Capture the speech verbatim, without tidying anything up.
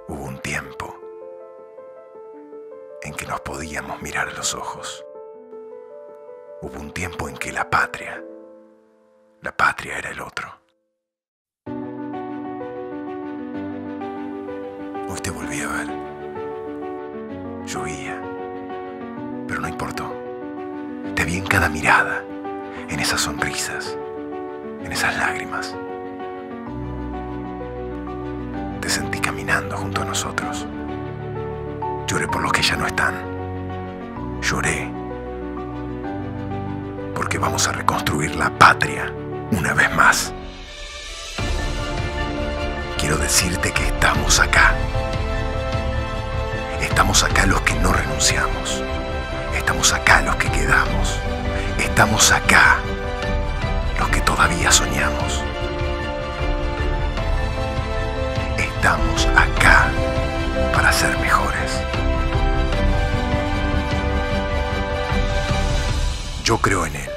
Hubo un tiempo en que nos podíamos mirar a los ojos. Hubo un tiempo en que la patria, la patria era el otro. Hoy te volví a ver. Llovía, pero no importó. Te vi en cada mirada, en esas sonrisas, en esas lágrimas. Te sentí caminando junto a nosotros. Lloré por los que ya no están. Lloré porque vamos a reconstruir la patria una vez más. Quiero decirte que estamos acá. Estamos acá los que no renunciamos. Estamos acá los que quedamos. Estamos acá los que todavía soñamos. Estamos acá para ser mejores. Yo creo en él.